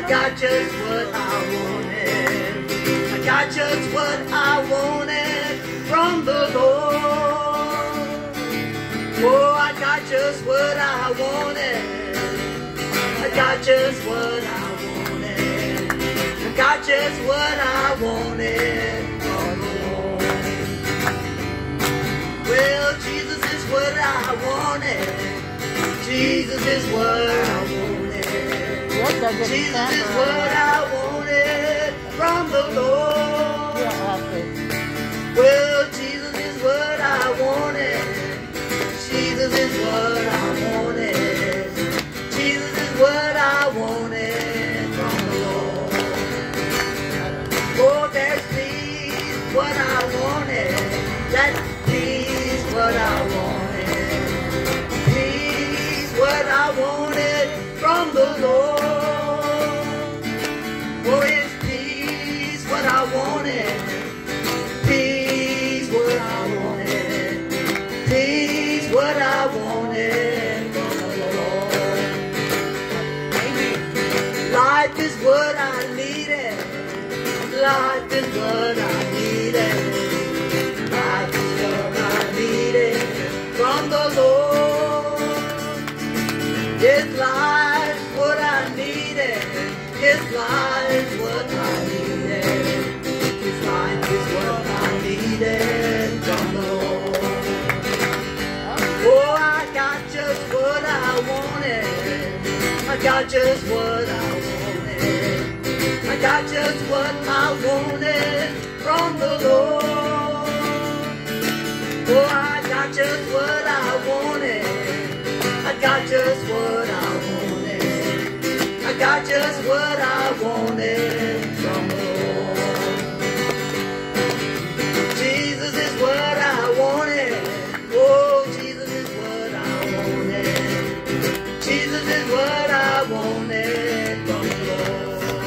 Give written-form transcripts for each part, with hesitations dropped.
got just what I wanted. I got just what I wanted from the Lord. Oh, I got just what I wanted. I got just what I wanted. I got just what I wanted from the Lord. Well, Jesus is what I wanted. Jesus is what I wanted. Jesus is what I wanted from the Lord. Well, Jesus is what I wanted. Jesus is what I wanted. Jesus is what I wanted from the Lord. Oh, there's peace, what I wanted. That peace, what I wanted. Peace, what I wanted from the Lord. Oh, it's peace, what I wanted. Peace, what I wanted. Peace, what I wanted from the Lord. Life is what I needed. Life is what I needed. Life is what I needed from the Lord. His life, what I needed. His life, what I needed. His life is what I needed from the Lord. Oh, I got just what I wanted. I got just what I wanted. I got just what I wanted from the Lord. Oh, I got just what I wanted. I got just what I wanted. I got just what I wanted from the Lord. Jesus is what I wanted. Oh, Jesus is what I wanted. Jesus is what I wanted from the Lord.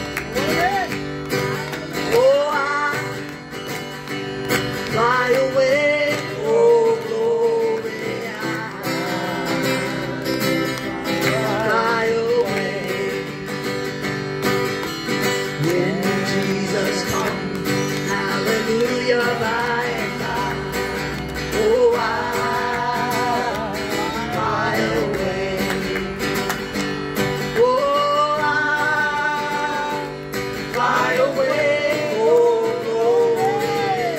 Oh, I fly away. Oh, glory, I fly away. When Jesus comes, hallelujah, by and by. Oh, I fly away. Oh, I fly away. Oh, glory,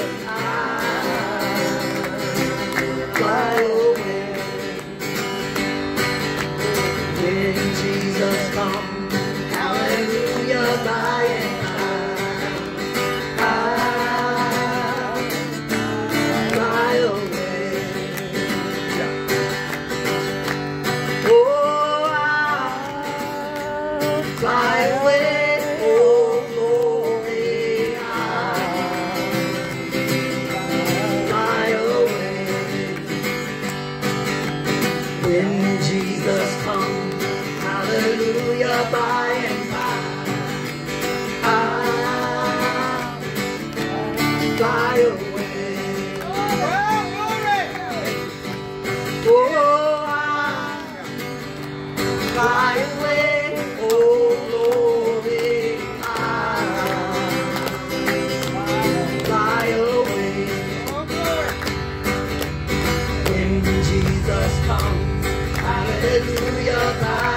I fly away. When Jesus comes, hallelujah, by and by, I fly away. Oh, I fly away. Oh, glory, I fly away. When Jesus comes, hallelujah, by and by, I fly away. Oh, I fly away. Oh, glory, I fly away. When Jesus comes, hallelujah,